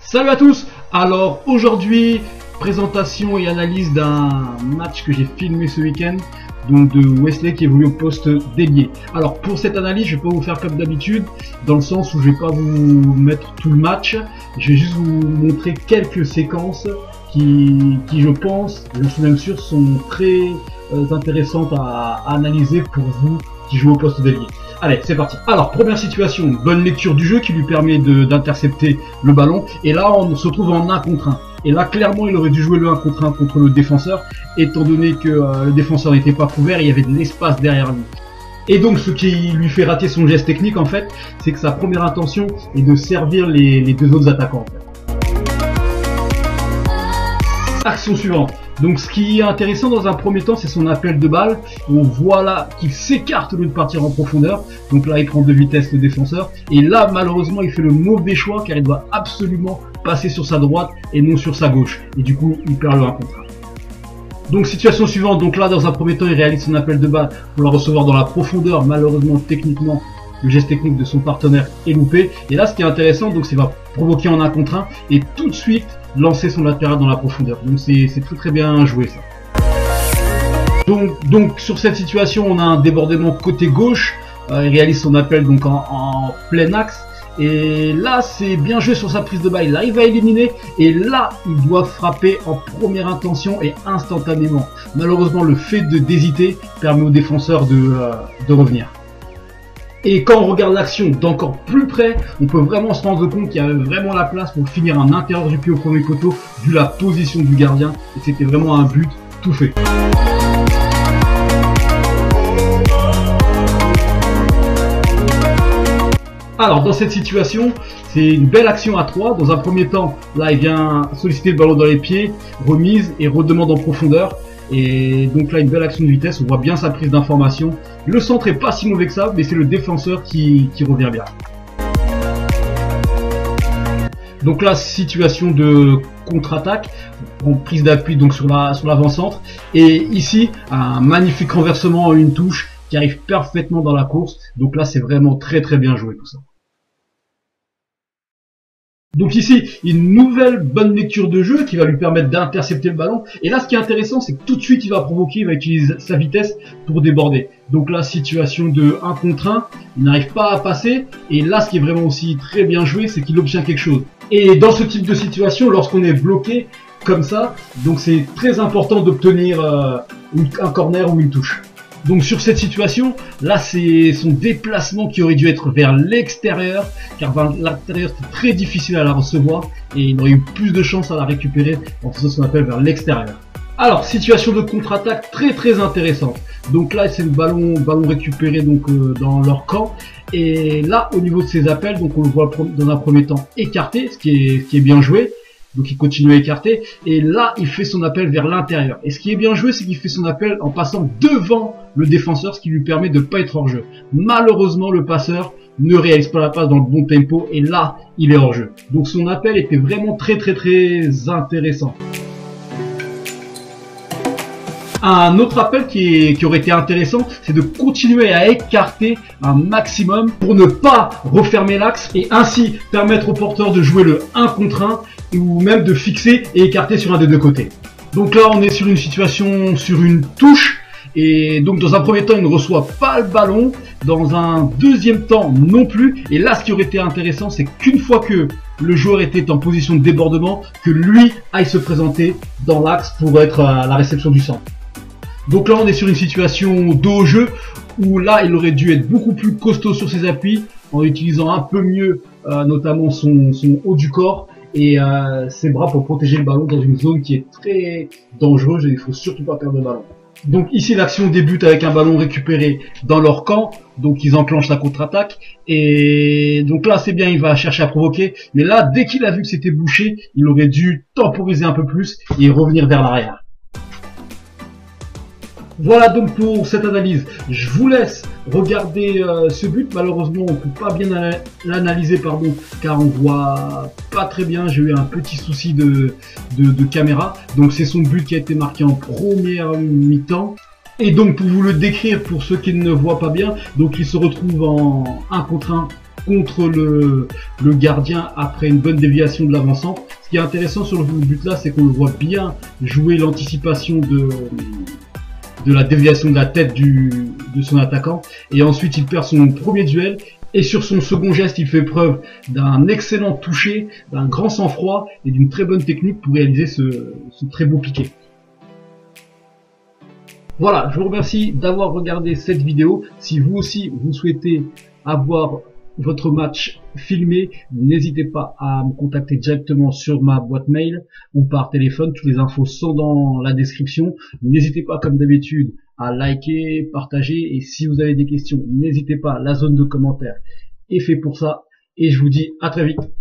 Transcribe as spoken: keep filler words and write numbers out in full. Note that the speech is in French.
Salut à tous. Alors aujourd'hui, présentation et analyse d'un match que j'ai filmé ce week-end, donc de Wesley qui évolue au poste d'ailier. Alors pour cette analyse, je vais pas vous faire comme d'habitude, dans le sens où je vais pas vous mettre tout le match, je vais juste vous montrer quelques séquences qui, qui je pense, je suis même sûr, sont très euh, intéressantes à, à analyser pour vous qui jouez au poste d'ailier. Allez, c'est parti. Alors, première situation, bonne lecture du jeu qui lui permet d'intercepter le ballon. Et là, on se retrouve en un contre un. Et là, clairement, il aurait dû jouer le un contre un contre le défenseur, étant donné que euh, le défenseur n'était pas couvert, il y avait de l'espace derrière lui. Et donc, ce qui lui fait rater son geste technique, en fait, c'est que sa première intention est de servir les, les deux autres attaquants. En fait. Action suivante. Donc ce qui est intéressant dans un premier temps, c'est son appel de balle. On voit là qu'il s'écarte au lieu de partir en profondeur. Donc là, il prend de vitesse le défenseur. Et là, malheureusement, il fait le mauvais choix car il doit absolument passer sur sa droite et non sur sa gauche. Et du coup, il perd le un contre un. Donc situation suivante. Donc là, dans un premier temps, il réalise son appel de balle pour la recevoir dans la profondeur. Malheureusement, techniquement, le geste technique de son partenaire est loupé. Et là, ce qui est intéressant, donc, c'est qu'il va provoquer en un contre un et tout de suite lancer son latéral dans la profondeur. Donc c'est très très bien joué ça. Donc, donc sur cette situation, on a un débordement côté gauche. Euh, il réalise son appel donc en, en plein axe. Et là, c'est bien joué sur sa prise de balle. Il arrive à éliminer. Et là, il doit frapper en première intention et instantanément. Malheureusement, le fait de d'hésiter permet au défenseur de, euh, de revenir. Et quand on regarde l'action d'encore plus près, on peut vraiment se rendre compte qu'il y a vraiment la place pour finir un intérieur du pied au premier poteau, vu la position du gardien. Et c'était vraiment un but tout fait. Alors dans cette situation, c'est une belle action à trois. Dans un premier temps, là il vient solliciter le ballon dans les pieds, remise et redemande en profondeur. Et donc là, une belle action de vitesse, on voit bien sa prise d'information. Le centre est pas si mauvais que ça, mais c'est le défenseur qui, qui revient bien. Donc là, situation de contre-attaque, en prise d'appui donc sur la sur l'avant-centre. Et ici, un magnifique renversement en une touche qui arrive parfaitement dans la course. Donc là, c'est vraiment très très bien joué tout ça. Donc ici, une nouvelle bonne lecture de jeu qui va lui permettre d'intercepter le ballon. Et là, ce qui est intéressant, c'est que tout de suite, il va provoquer, il va utiliser sa vitesse pour déborder. Donc là, situation de un contre un, il n'arrive pas à passer. Et là, ce qui est vraiment aussi très bien joué, c'est qu'il obtient quelque chose. Et dans ce type de situation, lorsqu'on est bloqué comme ça, donc c'est très important d'obtenir euh, un corner ou une touche. Donc sur cette situation, là c'est son déplacement qui aurait dû être vers l'extérieur, car vers l'intérieur c'est très difficile à la recevoir et il aurait eu plus de chance à la récupérer en faisant ce qu'on appelle vers l'extérieur. Alors situation de contre-attaque très très intéressante. Donc là c'est le ballon ballon récupéré donc euh, dans leur camp et là au niveau de ses appels, donc on le voit dans un premier temps écarté, ce qui est, ce qui est bien joué. Donc il continue à écarter et là il fait son appel vers l'intérieur. Et ce qui est bien joué, c'est qu'il fait son appel en passant devant le défenseur, ce qui lui permet de ne pas être hors jeu. Malheureusement le passeur ne réalise pas la passe dans le bon tempo et là il est hors jeu. Donc son appel était vraiment très très très intéressant. Un autre appel qui, est, qui aurait été intéressant, c'est de continuer à écarter un maximum pour ne pas refermer l'axe et ainsi permettre au porteur de jouer le un contre un ou même de fixer et écarter sur un des deux côtés. Donc là, on est sur une situation, sur une touche et donc dans un premier temps, il ne reçoit pas le ballon, dans un deuxième temps non plus. Et là, ce qui aurait été intéressant, c'est qu'une fois que le joueur était en position de débordement, que lui aille se présenter dans l'axe pour être à la réception du centre. Donc là on est sur une situation dos au jeu où là il aurait dû être beaucoup plus costaud sur ses appuis en utilisant un peu mieux euh, notamment son, son haut du corps et euh, ses bras pour protéger le ballon dans une zone qui est très dangereuse et il faut surtout pas perdre le ballon. Donc ici l'action débute avec un ballon récupéré dans leur camp, donc ils enclenchent la contre-attaque et donc là c'est bien, il va chercher à provoquer, mais là dès qu'il a vu que c'était bouché, il aurait dû temporiser un peu plus et revenir vers l'arrière. Voilà donc pour cette analyse. Je vous laisse regarder euh, ce but. Malheureusement, on ne peut pas bien l'analyser, pardon, car on voit pas très bien. J'ai eu un petit souci de, de, de caméra. Donc c'est son but qui a été marqué en première mi-temps. Et donc pour vous le décrire, pour ceux qui ne voient pas bien, donc il se retrouve en un contre un contre le, le gardien après une bonne déviation de l'avant-centre. Ce qui est intéressant sur le but là, c'est qu'on le voit bien jouer l'anticipation de, de la déviation de la tête du, de son attaquant. Et ensuite, il perd son premier duel. Et sur son second geste, il fait preuve d'un excellent toucher, d'un grand sang-froid et d'une très bonne technique pour réaliser ce, ce très beau piqué. Voilà, je vous remercie d'avoir regardé cette vidéo. Si vous aussi, vous souhaitez avoir votre match filmé, n'hésitez pas à me contacter directement sur ma boîte mail ou par téléphone. Toutes les infos sont dans la description. N'hésitez pas, comme d'habitude, à liker, partager, et si vous avez des questions, n'hésitez pas, la zone de commentaires est faite pour ça, et je vous dis à très vite.